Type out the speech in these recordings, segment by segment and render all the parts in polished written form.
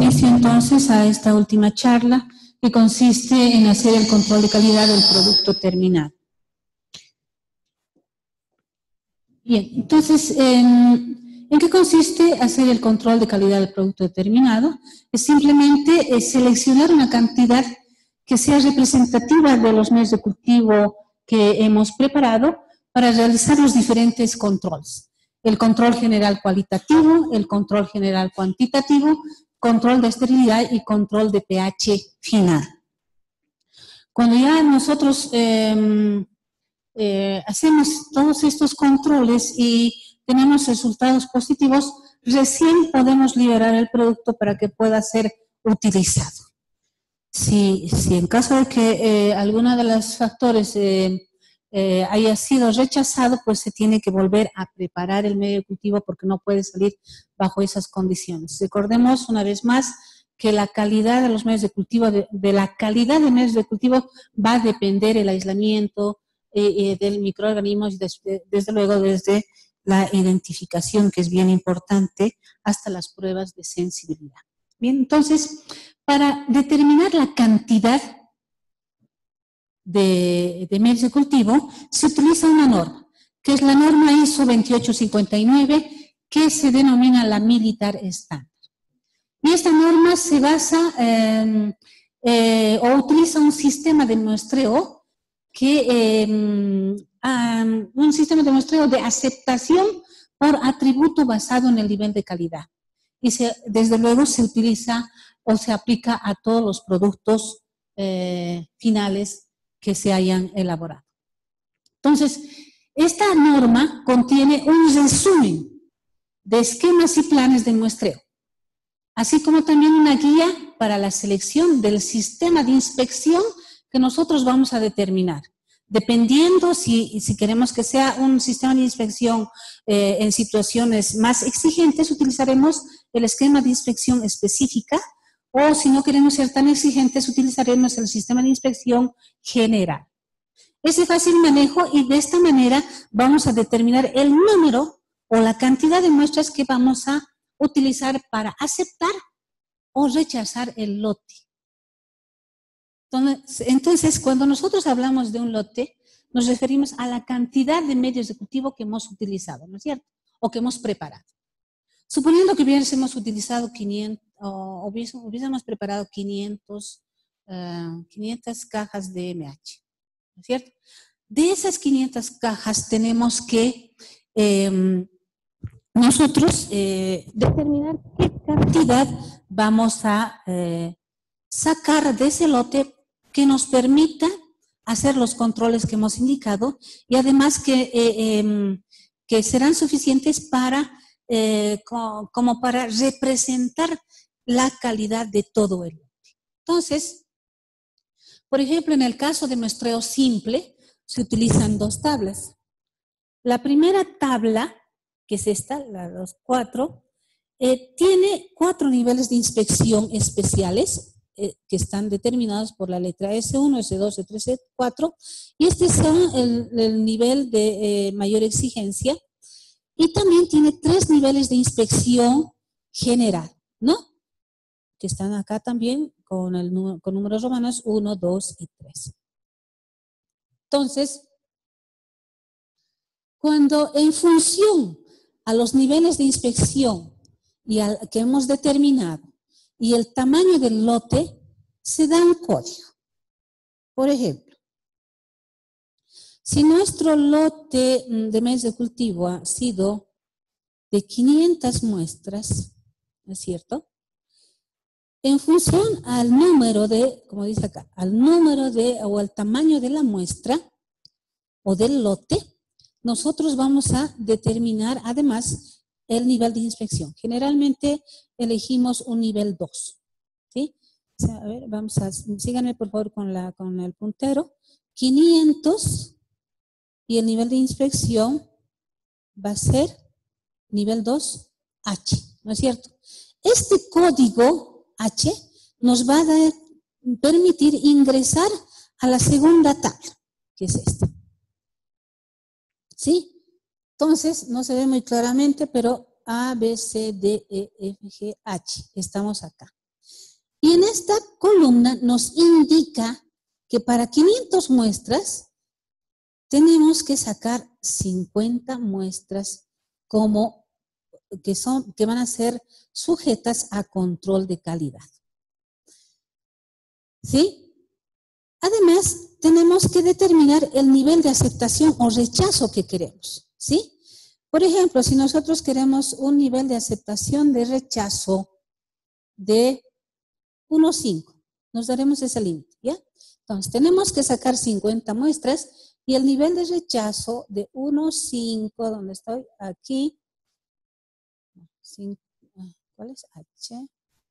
inicio entonces a esta última charla que consiste en hacer el control de calidad del producto terminado. Bien, entonces, ¿en qué consiste hacer el control de calidad del producto terminado? Es simplemente seleccionar una cantidad que sea representativa de los medios de cultivo que hemos preparado para realizar los diferentes controles. El control general cualitativo, el control general cuantitativo, control de esterilidad y control de pH final. Cuando ya nosotros hacemos todos estos controles y tenemos resultados positivos, recién podemos liberar el producto para que pueda ser utilizado. Si en caso de que alguno de los factores haya sido rechazado, pues se tiene que volver a preparar el medio de cultivo porque no puede salir bajo esas condiciones. Recordemos una vez más que la calidad de los medios de cultivo, de la calidad de medios de cultivo va a depender el aislamiento del microorganismo y desde luego desde la identificación, que es bien importante, hasta las pruebas de sensibilidad. Bien, entonces, para determinar la cantidad de medios de cultivo, se utiliza una norma, que es la norma ISO 28259, que se denomina la Militar Standard. Y esta norma se basa o utiliza un sistema de muestreo un sistema de muestreo de aceptación por atributo basado en el nivel de calidad. Y desde luego se utiliza o se aplica a todos los productos finales que se hayan elaborado. Entonces, esta norma contiene un resumen de esquemas y planes de muestreo, así como también una guía para la selección del sistema de inspección que nosotros vamos a determinar. Dependiendo si queremos que sea un sistema de inspección en situaciones más exigentes, utilizaremos el esquema de inspección específica, o si no queremos ser tan exigentes, utilizaremos el sistema de inspección general. Es de fácil manejo y de esta manera vamos a determinar el número o la cantidad de muestras que vamos a utilizar para aceptar o rechazar el lote. Entonces, cuando nosotros hablamos de un lote, nos referimos a la cantidad de medios de cultivo que hemos utilizado, ¿no es cierto? O que hemos preparado. Suponiendo que hubiésemos utilizado 500, o hubiésemos preparado 500 cajas de MH, ¿no es cierto? De esas 500 cajas tenemos que nosotros determinar qué cantidad vamos a sacar de ese lote que nos permita hacer los controles que hemos indicado y además que serán suficientes para como para representar la calidad de todo el lote. Entonces, por ejemplo, en el caso de muestreo simple, se utilizan dos tablas. La primera tabla, que es esta, los 4, tiene 4 niveles de inspección especiales que están determinados por la letra S1, S2, S3, S4, y este es el nivel de mayor exigencia. Y también tiene 3 niveles de inspección general, ¿no? Que están acá también con números romanos 1, 2 y 3. Entonces, cuando en función a los niveles de inspección que hemos determinado y el tamaño del lote, se da un código. Por ejemplo, si nuestro lote de medios de cultivo ha sido de 500 muestras, ¿no es cierto? En función al número de, como dice acá, al número de o al tamaño de la muestra o del lote, nosotros vamos a determinar además el nivel de inspección. Generalmente elegimos un nivel 2. ¿Sí? O sea, a ver, síganme por favor con el puntero. 500 y el nivel de inspección va a ser nivel 2H, ¿no es cierto? Este código H nos va a permitir ingresar a la segunda tabla, que es esta. ¿Sí? Entonces, no se ve muy claramente, pero A, B, C, D, E, F, G, H. Estamos acá. Y en esta columna nos indica que para 500 muestras tenemos que sacar 50 muestras que van a ser sujetas a control de calidad. ¿Sí? Además, tenemos que determinar el nivel de aceptación o rechazo que queremos. ¿Sí? Por ejemplo, si nosotros queremos un nivel de aceptación de rechazo de 1,5, nos daremos ese límite, ¿ya? Entonces, tenemos que sacar 50 muestras y el nivel de rechazo de 1,5, ¿dónde estoy? Aquí. ¿Cuál es? H.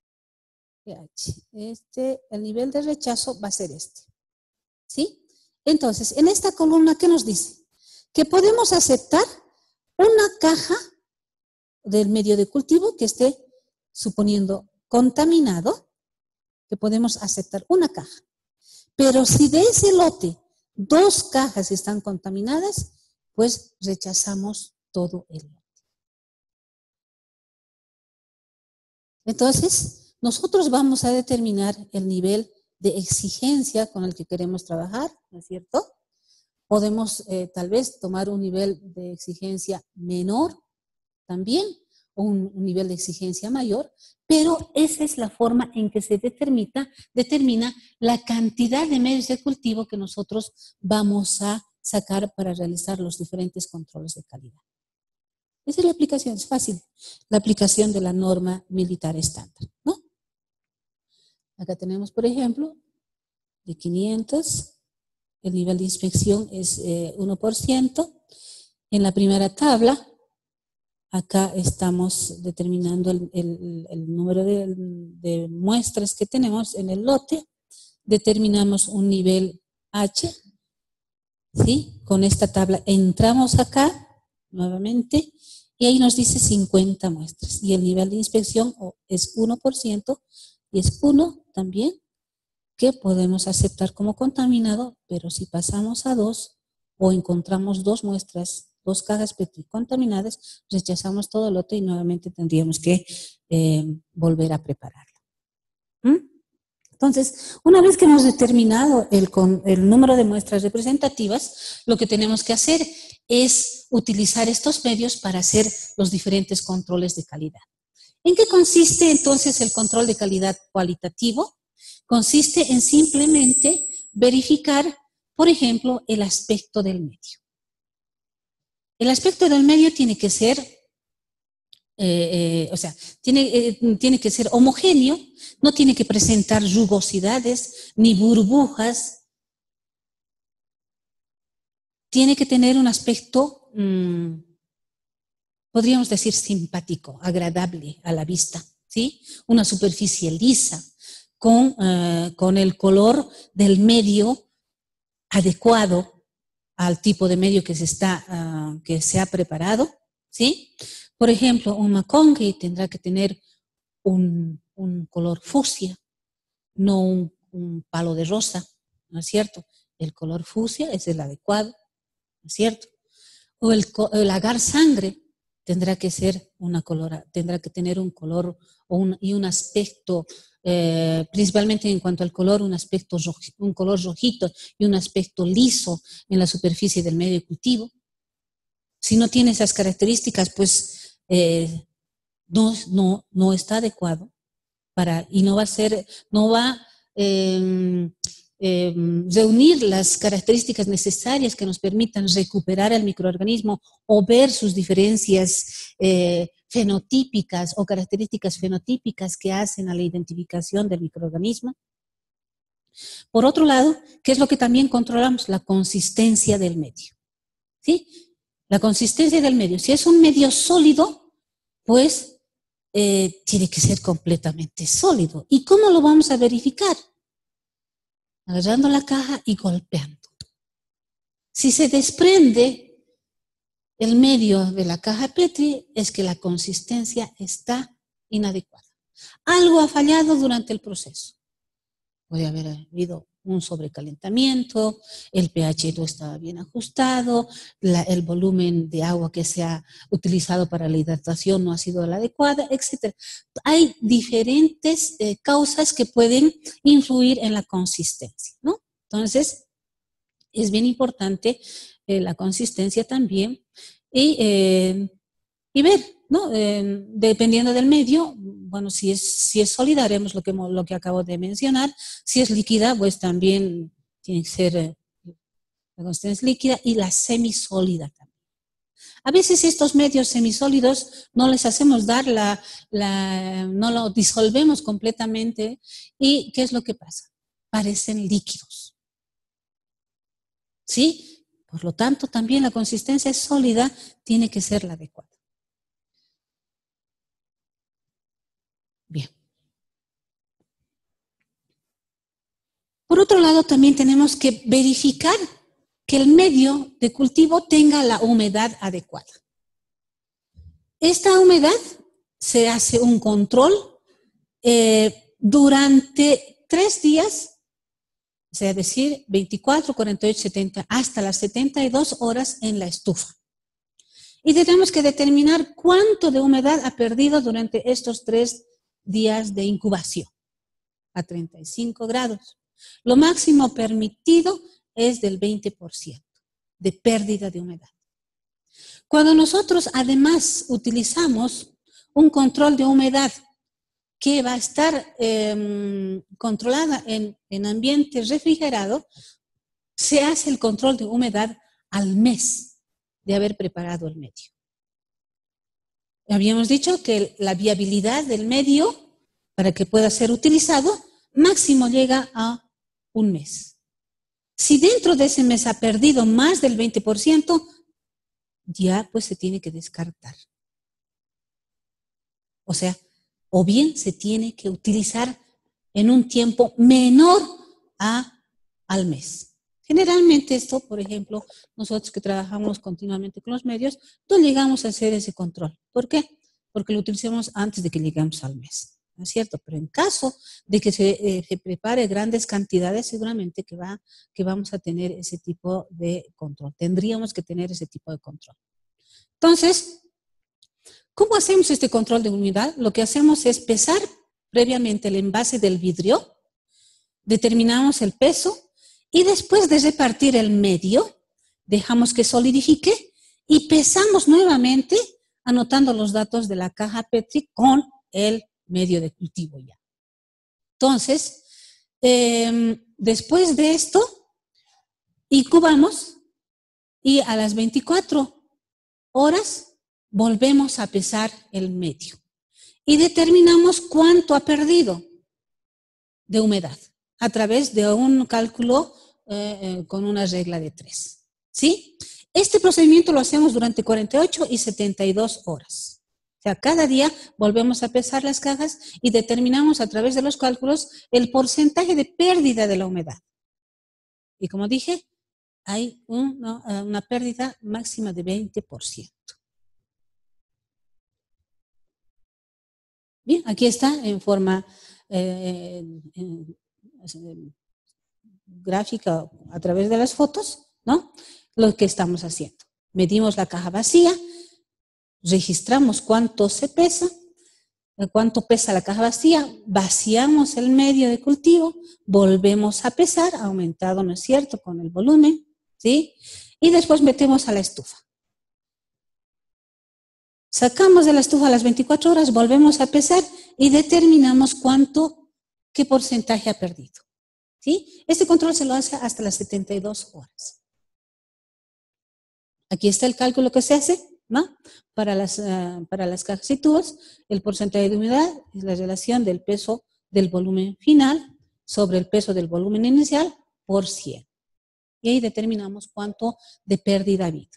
El nivel de rechazo va a ser este. ¿Sí? Entonces, en esta columna, ¿qué nos dice? Que podemos aceptar una caja del medio de cultivo que esté, suponiendo, contaminado, que podemos aceptar una caja. Pero si de ese lote 2 cajas están contaminadas, pues rechazamos todo el lote. Entonces, nosotros vamos a determinar el nivel de exigencia con el que queremos trabajar, ¿no es cierto? Podemos tal vez tomar un nivel de exigencia menor también, o un nivel de exigencia mayor, pero esa es la forma en que se determina la cantidad de medios de cultivo que nosotros vamos a sacar para realizar los diferentes controles de calidad. Esa es la aplicación, es fácil, la aplicación de la norma militar estándar, ¿no? Acá tenemos, por ejemplo, de 500, el nivel de inspección es 1%. En la primera tabla, acá estamos determinando el número de muestras que tenemos en el lote. Determinamos un nivel H, ¿sí? Con esta tabla entramos acá, nuevamente, y ahí nos dice 50 muestras. Y el nivel de inspección es 1%, y es 1 también, que podemos aceptar como contaminado, pero si pasamos a 2 o encontramos 2 muestras, 2 cajas Petri contaminadas, rechazamos todo el lote y nuevamente tendríamos que volver a prepararlo. Entonces, una vez que hemos determinado el número de muestras representativas, lo que tenemos que hacer es utilizar estos medios para hacer los diferentes controles de calidad. ¿En qué consiste entonces el control de calidad cualitativo? Consiste en simplemente verificar, por ejemplo, el aspecto del medio. El aspecto del medio tiene que ser, tiene que ser homogéneo, no tiene que presentar rugosidades ni burbujas, tiene que tener un aspecto, podríamos decir, simpático, agradable a la vista, ¿sí? Una superficie lisa, con el color del medio adecuado al tipo de medio que se ha preparado, ¿sí? Por ejemplo, un maconque tendrá que tener un color fucsia, no un palo de rosa, ¿no es cierto? El color fucsia es el adecuado, ¿no es cierto? O el agar sangre tendrá que tener un color y un aspecto, principalmente en cuanto al color, un color rojito y un aspecto liso en la superficie del medio de cultivo. Si no tiene esas características, pues no está adecuado y no va reunir las características necesarias que nos permitan recuperar el microorganismo o ver sus diferencias fenotípicas o características fenotípicas que hacen a la identificación del microorganismo. Por otro lado, ¿qué es lo que también controlamos? La consistencia del medio, ¿sí? La consistencia del medio. Si es un medio sólido, pues tiene que ser completamente sólido. ¿Y cómo lo vamos a verificar? Agarrando la caja y golpeando. Si se desprende el medio de la caja Petri, es que la consistencia está inadecuada. Algo ha fallado durante el proceso. Puede haber habido un sobrecalentamiento, el pH no estaba bien ajustado, el volumen de agua que se ha utilizado para la hidratación no ha sido la adecuada, etc. Hay diferentes causas que pueden influir en la consistencia, ¿no? Entonces, es bien importante la consistencia también y ver, ¿no? Dependiendo del medio, bueno, si es sólida, haremos lo que acabo de mencionar. Si es líquida, pues también tiene que ser la consistencia líquida y la semisólida también. A veces estos medios semisólidos no les hacemos dar no lo disolvemos completamente y ¿qué es lo que pasa? Parecen líquidos. ¿Sí? Por lo tanto, también la consistencia sólida tiene que ser la adecuada. Bien. Por otro lado, también tenemos que verificar que el medio de cultivo tenga la humedad adecuada. Esta humedad se hace un control durante 3 días, o sea, decir 24, 48, 70, hasta las 72 horas en la estufa. Y tenemos que determinar cuánto de humedad ha perdido durante estos 3 días de incubación, a 35 grados. Lo máximo permitido es del 20% de pérdida de humedad. Cuando nosotros además utilizamos un control de humedad que va a estar controlada en ambiente refrigerado, se hace el control de humedad al mes de haber preparado el medio. Habíamos dicho que la viabilidad del medio para que pueda ser utilizado máximo llega a un mes. Si dentro de ese mes ha perdido más del 20%, ya pues se tiene que descartar. O sea, o bien se tiene que utilizar en un tiempo menor al mes. Generalmente esto, por ejemplo, nosotros que trabajamos continuamente con los medios, no llegamos a hacer ese control. ¿Por qué? Porque lo utilizamos antes de que lleguemos al mes, ¿no es cierto? Pero en caso de que se prepare grandes cantidades, seguramente que vamos a tener ese tipo de control. Tendríamos que tener ese tipo de control. Entonces, ¿cómo hacemos este control de humedad? Lo que hacemos es pesar previamente el envase del vidrio, determinamos el peso y después de repartir el medio, dejamos que solidifique y pesamos nuevamente anotando los datos de la caja Petri con el medio de cultivo ya. Entonces, después de esto, incubamos y a las 24 horas volvemos a pesar el medio y determinamos cuánto ha perdido de humedad a través de un cálculo con una regla de 3. ¿Sí? Este procedimiento lo hacemos durante 48 y 72 horas. O sea, cada día volvemos a pesar las cajas y determinamos a través de los cálculos el porcentaje de pérdida de la humedad. Y como dije, hay una pérdida máxima de 20%. Bien, aquí está en forma gráfica a través de las fotos, ¿no? Lo que estamos haciendo. Medimos la caja vacía, registramos cuánto se pesa, cuánto pesa la caja vacía, vaciamos el medio de cultivo, volvemos a pesar, aumentado, ¿no es cierto?, con el volumen, ¿sí? Y después metemos a la estufa. Sacamos de la estufa a las 24 horas, volvemos a pesar y determinamos qué porcentaje ha perdido. ¿Sí? Este control se lo hace hasta las 72 horas. Aquí está el cálculo que se hace, ¿no? Para las cajas y tubos, el porcentaje de humedad es la relación del peso del volumen final sobre el peso del volumen inicial por 100. Y ahí determinamos cuánto de pérdida ha habido.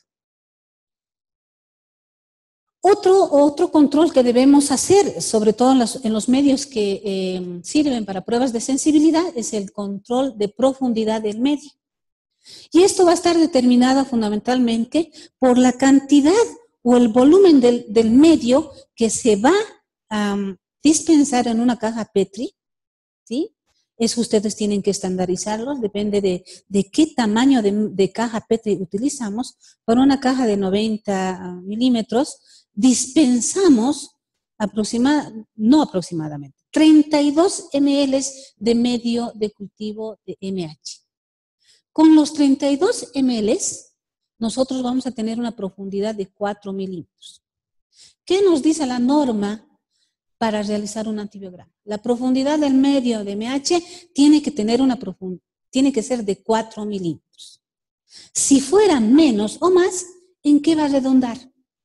Otro control que debemos hacer, sobre todo en los medios que sirven para pruebas de sensibilidad, es el control de profundidad del medio. Y esto va a estar determinado fundamentalmente por la cantidad o el volumen del medio que se va a dispensar en una caja Petri, ¿sí? Eso ustedes tienen que estandarizarlos, depende de qué tamaño de caja Petri utilizamos. Para una caja de 90 milímetros, dispensamos no aproximadamente, 32 ml de medio de cultivo de MH. Con los 32 ml, nosotros vamos a tener una profundidad de 4 milímetros. ¿Qué nos dice la norma para realizar un antibiograma? La profundidad del medio de MH tiene que ser de 4 milímetros. Si fuera menos o más, ¿en qué va a redondar?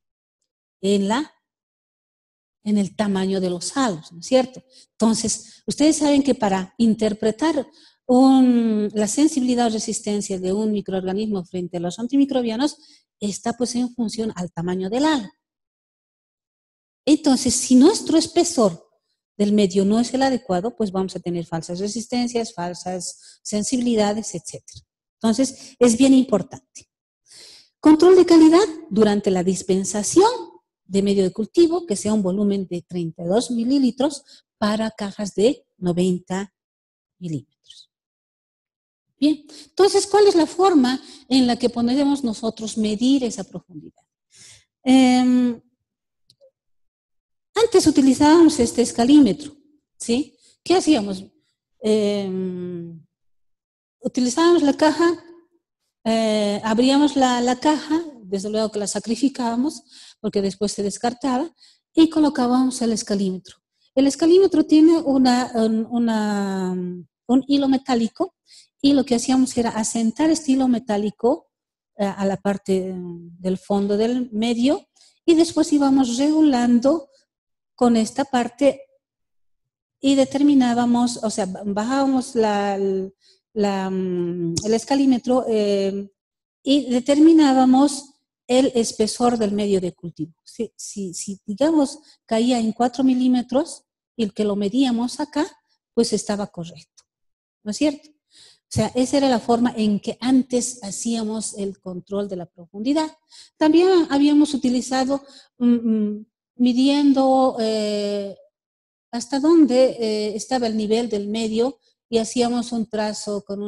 En el tamaño de los halos, ¿no es cierto? Entonces, ustedes saben que para interpretar la sensibilidad o resistencia de un microorganismo frente a los antimicrobianos está pues en función al tamaño del halo. Entonces, si nuestro espesor del medio no es el adecuado, pues vamos a tener falsas resistencias, falsas sensibilidades, etc. Entonces, es bien importante. Control de calidad durante la dispensación de medio de cultivo, que sea un volumen de 32 mililitros para cajas de 90 milímetros. Bien, entonces, ¿cuál es la forma en la que podemos nosotros medir esa profundidad? Antes utilizábamos este escalímetro, ¿sí? ¿Qué hacíamos? Utilizábamos la caja, abríamos la caja, desde luego que la sacrificábamos, porque después se descartaba, y colocábamos el escalímetro. El escalímetro tiene un hilo metálico, y lo que hacíamos era asentar este hilo metálico a la parte del fondo del medio, y después íbamos regulando con esta parte y determinábamos, o sea, bajábamos el escalímetro y determinábamos el espesor del medio de cultivo. Si digamos, caía en 4 milímetros y el que lo medíamos acá, pues estaba correcto, ¿no es cierto? O sea, esa era la forma en que antes hacíamos el control de la profundidad. También habíamos utilizado midiendo hasta dónde estaba el nivel del medio y hacíamos un trazo con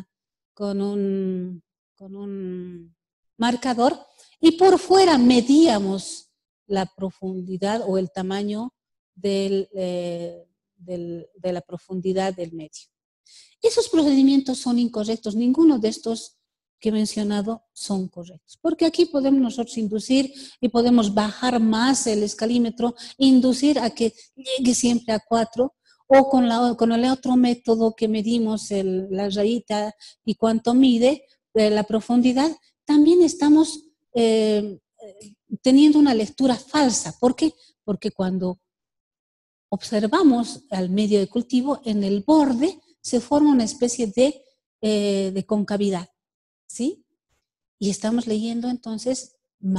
un marcador y por fuera medíamos la profundidad o el tamaño de la profundidad del medio. Esos procedimientos son incorrectos, ninguno de estos que he mencionado son correctos, porque aquí podemos nosotros inducir y podemos bajar más el escalímetro, inducir a que llegue siempre a 4, o con el otro método que medimos la rayita y cuánto mide la profundidad, también estamos teniendo una lectura falsa. ¿Por qué? Porque cuando observamos al medio de cultivo, en el borde se forma una especie de concavidad, ¿sí? Y estamos leyendo entonces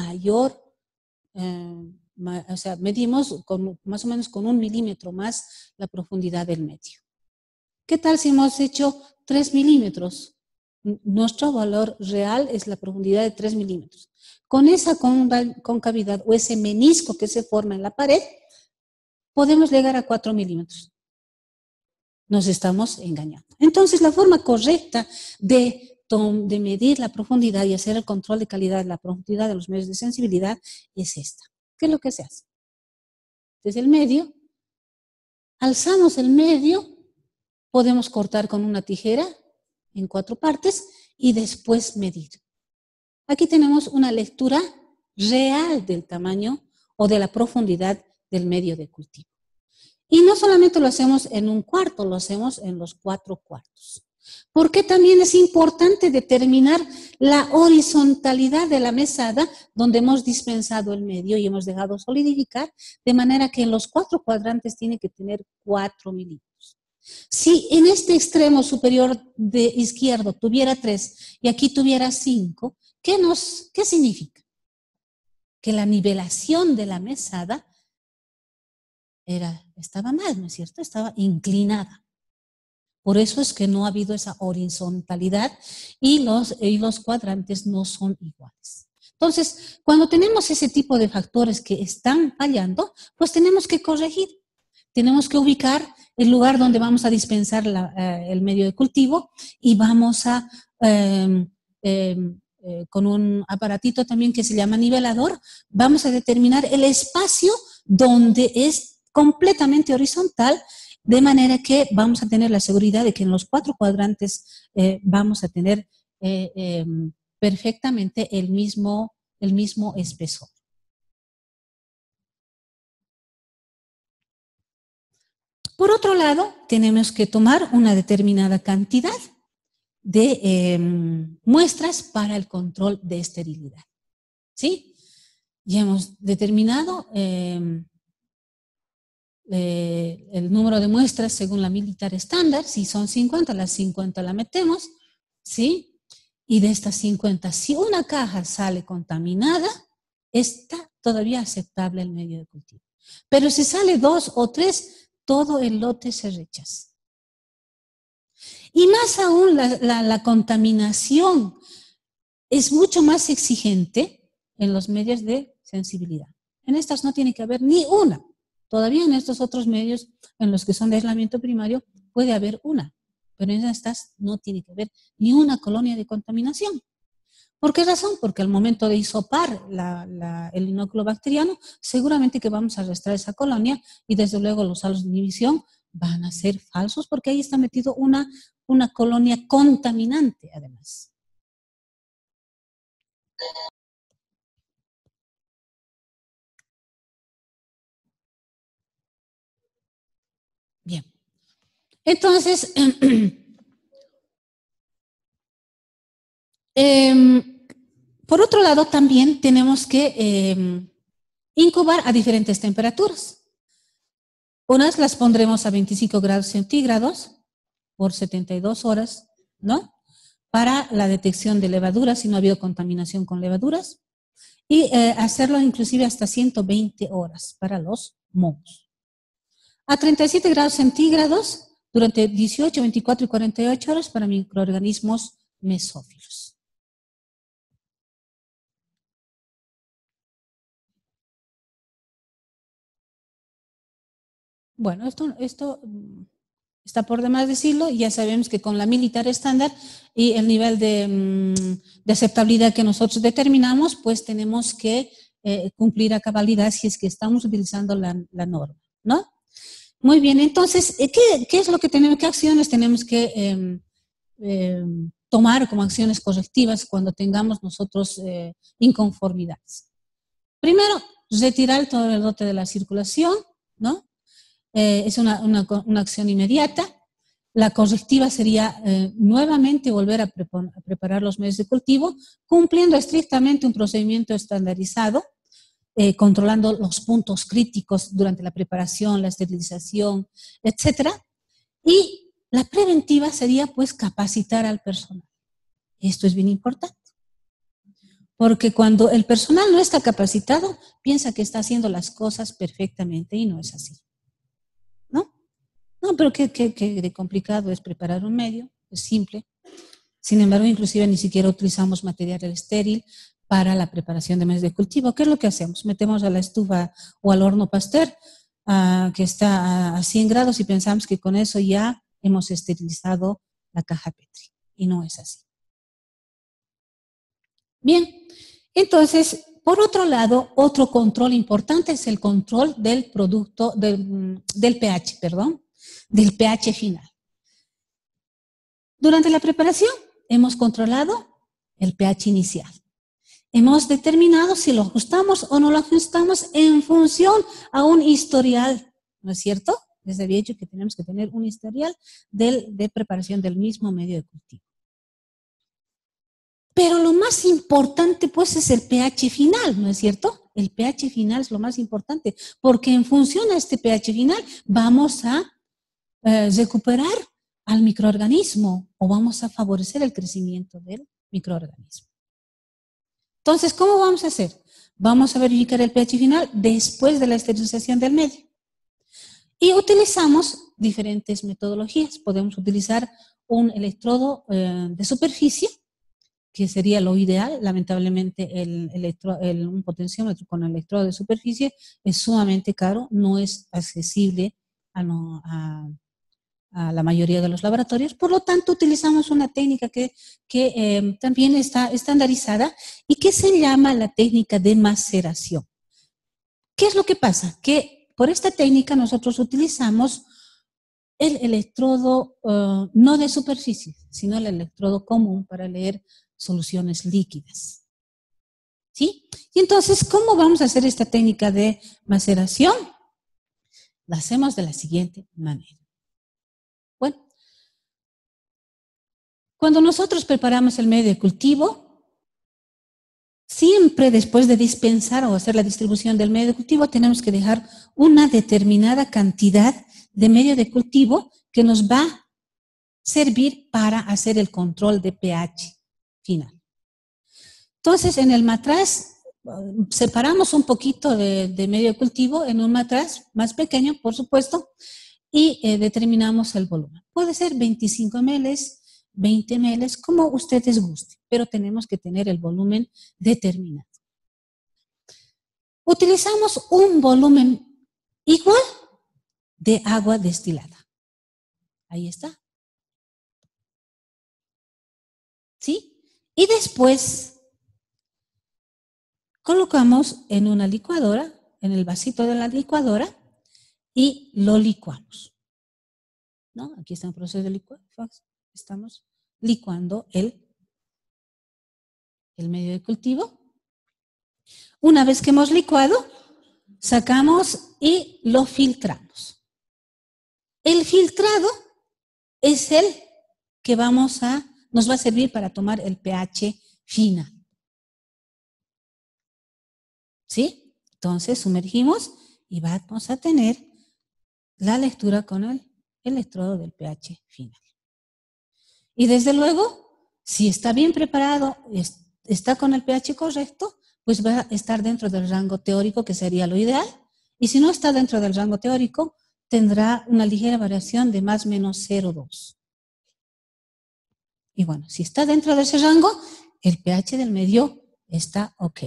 o sea, medimos más o menos con 1 milímetro más la profundidad del medio. ¿Qué tal si hemos hecho 3 milímetros? Nuestro valor real es la profundidad de 3 milímetros. Con esa concavidad o ese menisco que se forma en la pared, podemos llegar a 4 milímetros. Nos estamos engañando. Entonces, la forma correcta de medir la profundidad y hacer el control de calidad de la profundidad de los medios de sensibilidad es esta. ¿Qué es lo que se hace? Desde el medio, alzamos el medio, podemos cortar con una tijera en 4 partes y después medir. Aquí tenemos una lectura real del tamaño o de la profundidad del medio de cultivo. Y no solamente lo hacemos en 1/4, lo hacemos en los 4/4. Porque también es importante determinar la horizontalidad de la mesada donde hemos dispensado el medio y hemos dejado solidificar, de manera que en los 4 cuadrantes tiene que tener 4 milímetros. Si en este extremo superior de izquierdo tuviera 3 y aquí tuviera 5, ¿qué significa? Que la nivelación de la mesada estaba mal, ¿no es cierto? Estaba inclinada. Por eso es que no ha habido esa horizontalidad y los cuadrantes no son iguales. Entonces, cuando tenemos ese tipo de factores que están fallando, pues tenemos que corregir. Tenemos que ubicar el lugar donde vamos a dispensar el medio de cultivo y vamos a, con un aparatito también que se llama nivelador, vamos a determinar el espacio donde es completamente horizontal, de manera que vamos a tener la seguridad de que en los 4 cuadrantes vamos a tener perfectamente el mismo espesor. Por otro lado, tenemos que tomar una determinada cantidad de muestras para el control de esterilidad. ¿Sí? Ya hemos determinado el número de muestras según la militar estándar. Si son 50, las 50 la metemos, ¿sí? Y de estas 50, si una caja sale contaminada, está todavía aceptable el medio de cultivo. Pero si sale 2 o 3, todo el lote se rechaza. Y más aún, la contaminación es mucho más exigente en los medios de sensibilidad. En estas no tiene que haber ni una. Todavía en estos otros medios, en los que son de aislamiento primario, puede haber una. Pero en estas no tiene que haber ni una colonia de contaminación. ¿Por qué razón? Porque al momento de hisopar el inóculo bacteriano, seguramente que vamos a arrastrar esa colonia y desde luego los halos de inhibición van a ser falsos porque ahí está metido una colonia contaminante además. Bien. Entonces, por otro lado, también tenemos que incubar a diferentes temperaturas. Unas las pondremos a 25 grados centígrados por 72 horas, ¿no? Para la detección de levaduras, si no ha habido contaminación con levaduras, y hacerlo inclusive hasta 120 horas para los mohos. A 37 grados centígrados durante 18, 24 y 48 horas para microorganismos mesófilos. Bueno, esto está por demás decirlo, ya sabemos que con la militar estándar y el nivel de aceptabilidad que nosotros determinamos, pues tenemos que cumplir a cabalidad si es que estamos utilizando la norma, ¿no? Muy bien, entonces, ¿qué es lo que tenemos, qué acciones tenemos que tomar como acciones correctivas cuando tengamos nosotros inconformidades? Primero, retirar todo el lote de la circulación, ¿no? Es una acción inmediata. La correctiva sería nuevamente volver a preparar los medios de cultivo, cumpliendo estrictamente un procedimiento estandarizado, controlando los puntos críticos durante la preparación, la esterilización, etcétera. Y la preventiva sería, pues, capacitar al personal. Esto es bien importante. Porque cuando el personal no está capacitado, piensa que está haciendo las cosas perfectamente y no es así. No, pero qué de complicado es preparar un medio, es simple. Sin embargo, inclusive ni siquiera utilizamos material estéril para la preparación de medios de cultivo. ¿Qué es lo que hacemos? Metemos a la estufa o al horno Pasteur, que está a 100 grados y pensamos que con eso ya hemos esterilizado la caja Petri. Y no es así. Bien, entonces, por otro lado, otro control importante es el control del producto, del pH, perdón, del pH final. Durante la preparación hemos controlado el pH inicial. Hemos determinado si lo ajustamos o no lo ajustamos en función a un historial, ¿no es cierto? Les había dicho que tenemos que tener un historial de preparación del mismo medio de cultivo. Pero lo más importante, pues, es el pH final, ¿no es cierto? El pH final es lo más importante, porque en función a este pH final vamos a recuperar al microorganismo o vamos a favorecer el crecimiento del microorganismo. Entonces, ¿cómo vamos a hacer? Vamos a verificar el pH final después de la esterilización del medio. Y utilizamos diferentes metodologías. Podemos utilizar un electrodo de superficie, que sería lo ideal. Lamentablemente un potenciómetro con electrodo de superficie es sumamente caro, no es accesible a la mayoría de los laboratorios. Por lo tanto, utilizamos una técnica que también está estandarizada y que se llama la técnica de maceración. ¿Qué es lo que pasa? Que por esta técnica nosotros utilizamos el electrodo no de superficie, sino el electrodo común para leer soluciones líquidas. ¿Sí? Y entonces, ¿cómo vamos a hacer esta técnica de maceración? La hacemos de la siguiente manera. Bueno, cuando nosotros preparamos el medio de cultivo, siempre después de dispensar o hacer la distribución del medio de cultivo, tenemos que dejar una determinada cantidad de medio de cultivo que nos va a servir para hacer el control de pH final. Entonces, en el matraz, separamos un poquito de medio de cultivo en un matraz más pequeño, por supuesto, y determinamos el volumen. Puede ser 25 ml, 20 ml, como ustedes gusten, pero tenemos que tener el volumen determinado. Utilizamos un volumen igual de agua destilada. Ahí está. ¿Sí? Y después colocamos en una licuadora, en el vasito de la licuadora, y lo licuamos. ¿No? Aquí está el proceso de licuado. Estamos licuando el medio de cultivo. Una vez que hemos licuado, sacamos y lo filtramos. El filtrado es el que nos va a servir para tomar el pH final. ¿Sí? Entonces sumergimos y vamos a tener la lectura con el electrodo del pH final. Y desde luego, si está bien preparado, está con el pH correcto, pues va a estar dentro del rango teórico, que sería lo ideal. Y si no está dentro del rango teórico, tendrá una ligera variación de más o menos 0,2. Y bueno, si está dentro de ese rango, el pH del medio está ok.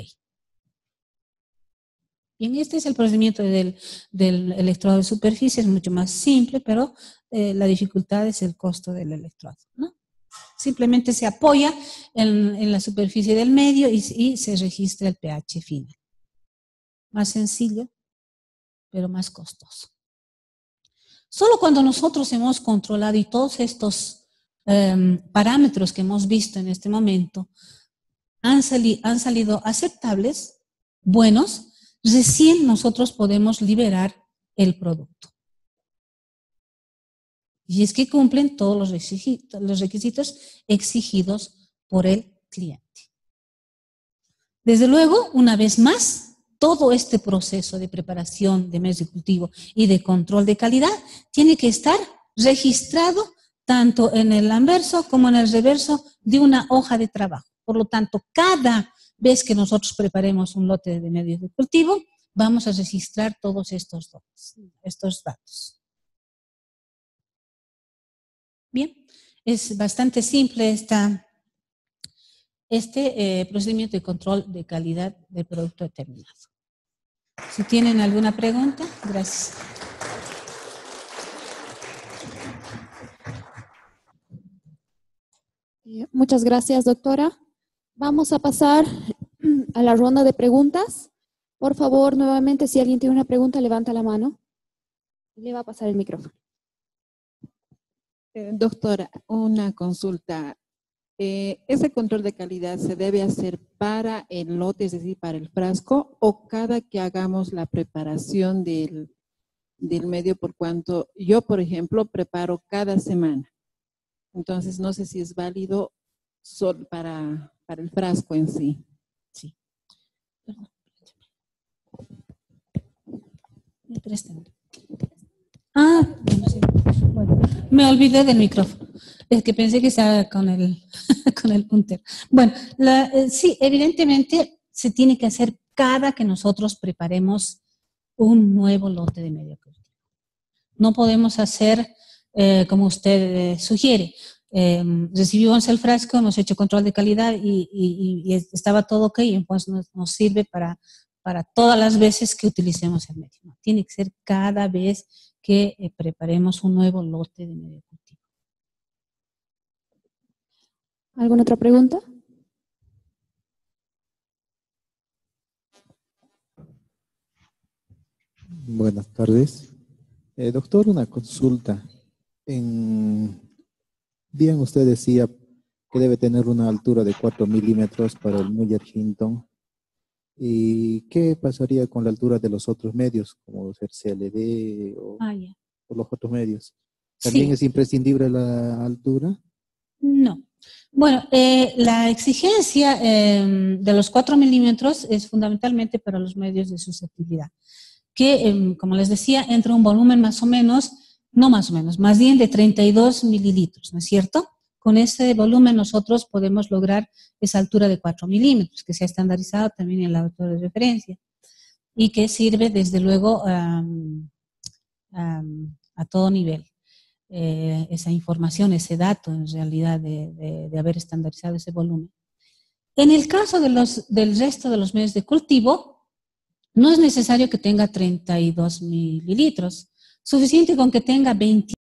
Bien, este es el procedimiento del electrodo de superficie, es mucho más simple, pero la dificultad es el costo del electrodo, ¿no? Simplemente se apoya en la superficie del medio y se registra el pH final. Más sencillo, pero más costoso. Solo cuando nosotros hemos controlado y todos estos parámetros que hemos visto en este momento han salido aceptables, buenos, recién nosotros podemos liberar el producto. Y es que cumplen todos los requisitos exigidos por el cliente. Desde luego, una vez más, todo este proceso de preparación de medios de cultivo y de control de calidad tiene que estar registrado tanto en el anverso como en el reverso de una hoja de trabajo. Por lo tanto, cada vez que nosotros preparemos un lote de medios de cultivo, vamos a registrar todos estos datos. Bien, es bastante simple este procedimiento de control de calidad del producto determinado. Si tienen alguna pregunta, gracias. Muchas gracias, doctora. Vamos a pasar a la ronda de preguntas. Por favor, nuevamente, si alguien tiene una pregunta, levanta la mano. Le va a pasar el micrófono. Doctora, una consulta. ¿Ese control de calidad se debe hacer para el lote, es decir, para el frasco, o cada que hagamos la preparación del medio? Por cuanto yo, por ejemplo, preparo cada semana. Entonces, no sé si es válido solo para el frasco en sí. Sí. Me prestan. Bueno, me olvidé del micrófono. Es que pensé que estaba con el punter. Bueno, sí, evidentemente se tiene que hacer cada que nosotros preparemos un nuevo lote de medio cultivo. No podemos hacer como usted sugiere. Recibimos el frasco, hemos hecho control de calidad y estaba todo ok, y pues nos sirve para para todas las veces que utilicemos el medio. No, tiene que ser cada vez que preparemos un nuevo lote de medio cultivo. ¿Alguna otra pregunta? Buenas tardes. Doctor, una consulta. Bien, usted decía que debe tener una altura de 4 milímetros para el Mueller Hinton. ¿Y qué pasaría con la altura de los otros medios, como ser CLD o los otros medios? ¿También es imprescindible la altura? No. Bueno, la exigencia de los 4 milímetros es fundamentalmente para los medios de susceptibilidad, que, como les decía, entra un volumen más o menos, no más o menos, más bien de 32 mililitros, ¿no es cierto? Con ese volumen nosotros podemos lograr esa altura de 4 milímetros, que se ha estandarizado también en la altura de referencia y que sirve desde luego a todo nivel. Esa información, ese dato en realidad de haber estandarizado ese volumen. En el caso del resto de los medios de cultivo, no es necesario que tenga 32 mililitros, suficiente con que tenga 20